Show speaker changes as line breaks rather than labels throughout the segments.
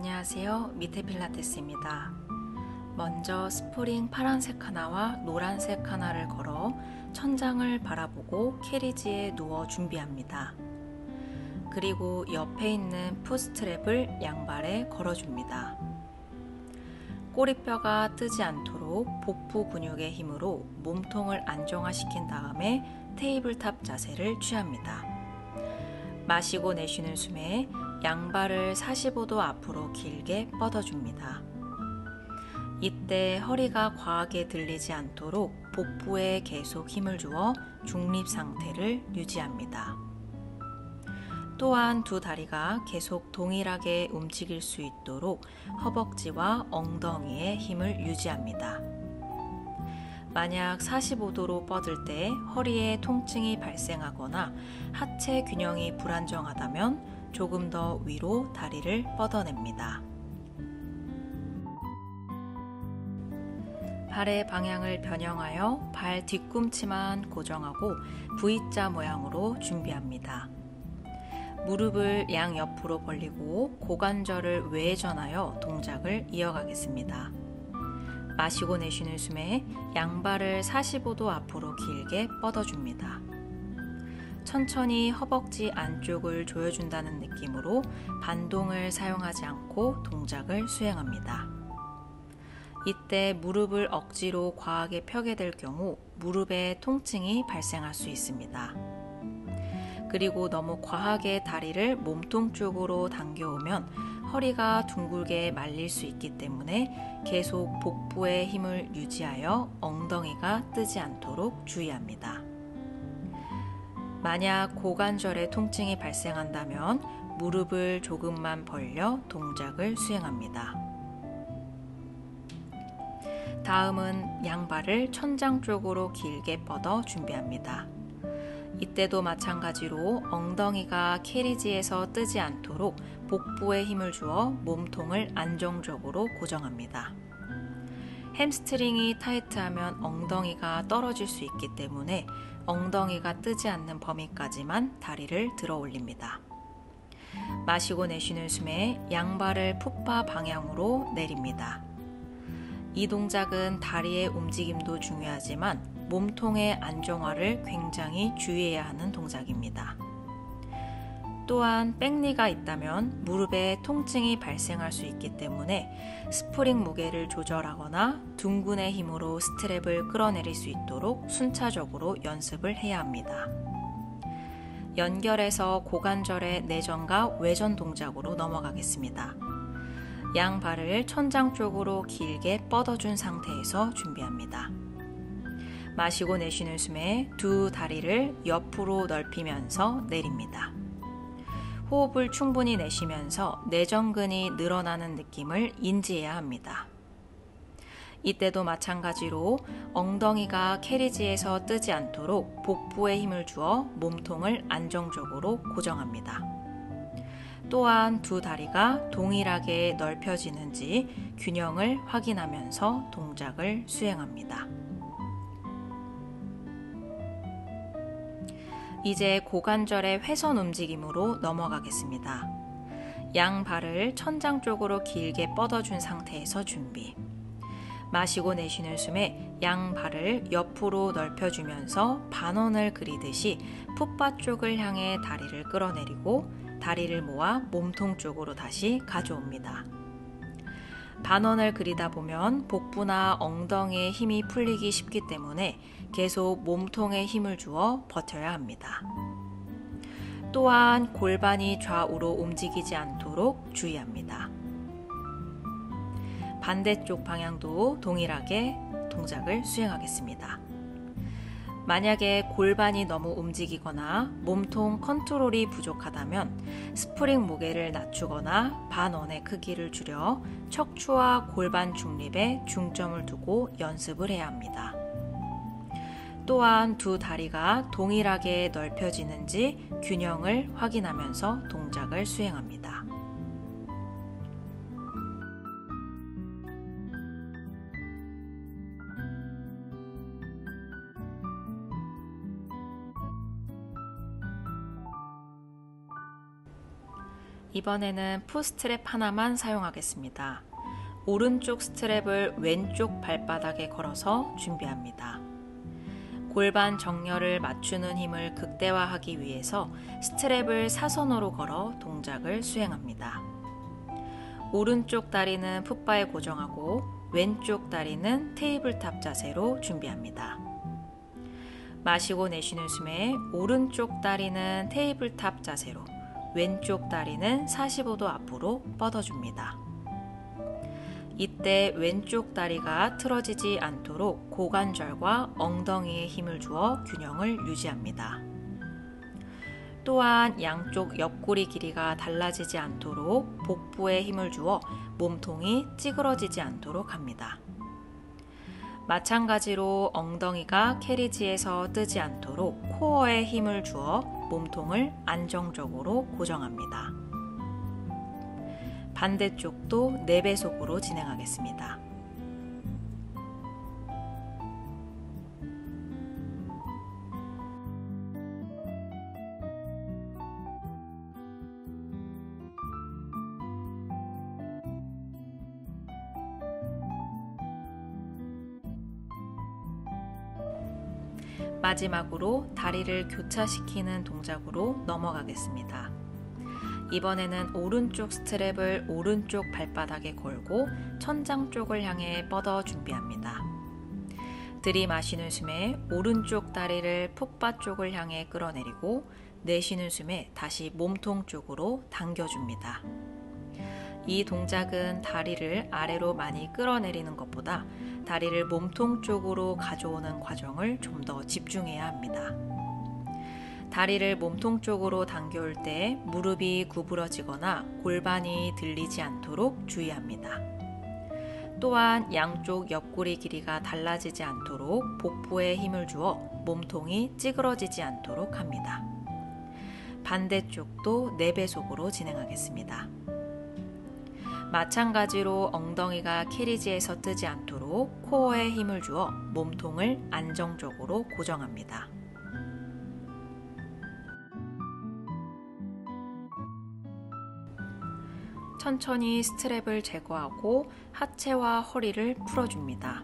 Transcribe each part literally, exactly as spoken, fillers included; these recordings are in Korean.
안녕하세요. 미테 필라테스입니다. 먼저 스프링 파란색 하나와 노란색 하나를 걸어 천장을 바라보고 캐리지에 누워 준비합니다. 그리고 옆에 있는 풋스트랩을 양발에 걸어줍니다. 꼬리뼈가 뜨지 않도록 복부 근육의 힘으로 몸통을 안정화시킨 다음에 테이블탑 자세를 취합니다. 마시고 내쉬는 숨에 양발을 사십오 도 앞으로 길게 뻗어줍니다. 이때 허리가 과하게 들리지 않도록 복부에 계속 힘을 주어 중립 상태를 유지합니다. 또한 두 다리가 계속 동일하게 움직일 수 있도록 허벅지와 엉덩이에 힘을 유지합니다. 만약 사십오 도로 뻗을 때 허리에 통증이 발생하거나 하체 균형이 불안정하다면 조금 더 위로 다리를 뻗어냅니다. 발의 방향을 변형하여 발 뒤꿈치만 고정하고 V자 모양으로 준비합니다. 무릎을 양옆으로 벌리고 고관절을 외전하여 동작을 이어가겠습니다. 마시고 내쉬는 숨에 양발을 사십오 도 앞으로 길게 뻗어줍니다. 천천히 허벅지 안쪽을 조여준다는 느낌으로 반동을 사용하지 않고 동작을 수행합니다. 이때 무릎을 억지로 과하게 펴게 될 경우 무릎에 통증이 발생할 수 있습니다. 그리고 너무 과하게 다리를 몸통 쪽으로 당겨오면 허리가 둥글게 말릴 수 있기 때문에 계속 복부의 힘을 유지하여 엉덩이가 뜨지 않도록 주의합니다. 만약 고관절에 통증이 발생한다면 무릎을 조금만 벌려 동작을 수행합니다. 다음은 양발을 천장 쪽으로 길게 뻗어 준비합니다. 이때도 마찬가지로 엉덩이가 캐리지에서 뜨지 않도록 복부에 힘을 주어 몸통을 안정적으로 고정합니다. 햄스트링이 타이트하면 엉덩이가 떨어질 수 있기 때문에 엉덩이가 뜨지 않는 범위까지만 다리를 들어 올립니다. 마시고 내쉬는 숨에 양발을 풋바 방향으로 내립니다. 이 동작은 다리의 움직임도 중요하지만 몸통의 안정화를 굉장히 주의해야 하는 동작입니다. 또한 백니가 있다면 무릎에 통증이 발생할 수 있기 때문에 스프링 무게를 조절하거나 둥근의 힘으로 스트랩을 끌어내릴 수 있도록 순차적으로 연습을 해야 합니다. 연결해서 고관절의 내전과 외전 동작으로 넘어가겠습니다. 양발을 천장 쪽으로 길게 뻗어준 상태에서 준비합니다. 마시고 내쉬는 숨에 두 다리를 옆으로 넓히면서 내립니다. 호흡을 충분히 내쉬면서 내전근이 늘어나는 느낌을 인지해야 합니다. 이때도 마찬가지로 엉덩이가 캐리지에서 뜨지 않도록 복부에 힘을 주어 몸통을 안정적으로 고정합니다. 또한 두 다리가 동일하게 넓혀지는지 균형을 확인하면서 동작을 수행합니다. 이제 고관절의 회선 움직임으로 넘어가겠습니다. 양발을 천장 쪽으로 길게 뻗어준 상태에서 준비. 마시고 내쉬는 숨에 양발을 옆으로 넓혀주면서 반원을 그리듯이 풋바 쪽을 향해 다리를 끌어내리고 다리를 모아 몸통 쪽으로 다시 가져옵니다. 반원을 그리다 보면 복부나 엉덩이에 힘이 풀리기 쉽기 때문에 계속 몸통에 힘을 주어 버텨야 합니다. 또한 골반이 좌우로 움직이지 않도록 주의합니다. 반대쪽 방향도 동일하게 동작을 수행하겠습니다. 만약에 골반이 너무 움직이거나 몸통 컨트롤이 부족하다면 스프링 무게를 낮추거나 반원의 크기를 줄여 척추와 골반 중립에 중점을 두고 연습을 해야 합니다. 또한 두 다리가 동일하게 넓혀지는지 균형을 확인하면서 동작을 수행합니다. 이번에는 풋스트랩 하나만 사용하겠습니다. 오른쪽 스트랩을 왼쪽 발바닥에 걸어서 준비합니다. 골반 정렬을 맞추는 힘을 극대화하기 위해서 스트랩을 사선으로 걸어 동작을 수행합니다. 오른쪽 다리는 풋바에 고정하고 왼쪽 다리는 테이블탑 자세로 준비합니다. 마시고 내쉬는 숨에 오른쪽 다리는 테이블탑 자세로, 왼쪽 다리는 사십오 도 앞으로 뻗어줍니다. 이때 왼쪽 다리가 틀어지지 않도록 고관절과 엉덩이에 힘을 주어 균형을 유지합니다. 또한 양쪽 옆구리 길이가 달라지지 않도록 복부에 힘을 주어 몸통이 찌그러지지 않도록 합니다. 마찬가지로 엉덩이가 캐리지에서 뜨지 않도록 코어에 힘을 주어 몸통을 안정적으로 고정합니다. 반대쪽도 네 배속으로 진행하겠습니다. 마지막으로 다리를 교차시키는 동작으로 넘어가겠습니다. 이번에는 오른쪽 스트랩을 오른쪽 발바닥에 걸고 천장 쪽을 향해 뻗어 준비합니다. 들이마시는 숨에 오른쪽 다리를 풋바 쪽을 향해 끌어내리고 내쉬는 숨에 다시 몸통 쪽으로 당겨줍니다. 이 동작은 다리를 아래로 많이 끌어내리는 것보다 다리를 몸통 쪽으로 가져오는 과정을 좀 더 집중해야 합니다. 다리를 몸통 쪽으로 당겨올 때 무릎이 구부러지거나 골반이 들리지 않도록 주의합니다. 또한 양쪽 옆구리 길이가 달라지지 않도록 복부에 힘을 주어 몸통이 찌그러지지 않도록 합니다. 반대쪽도 네 배속으로 진행하겠습니다. 마찬가지로 엉덩이가 캐리지에서 뜨지 않도록 코어에 힘을 주어 몸통을 안정적으로 고정합니다. 천천히 스트랩을 제거하고 하체와 허리를 풀어줍니다.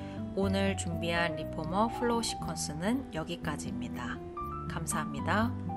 오늘 준비한 리포머 플로우 시퀀스는 여기까지입니다. 감사합니다.